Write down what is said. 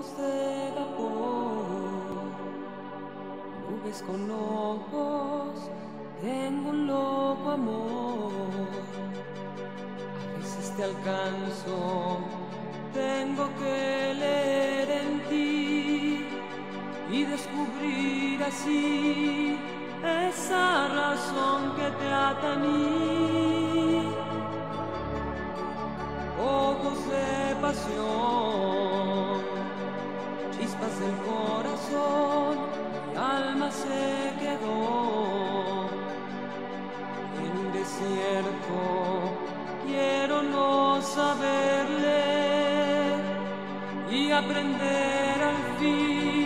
ojos de vapor, nubes con ojos, tengo un loco amor. A veces te alcanzo, tengo que leer en ti y descubrir así esa razón que te ata a mí. Ojos de pasión, chispas del corazón, mi alma se quedó en un desierto. Quiero no saber leer y aprender al fin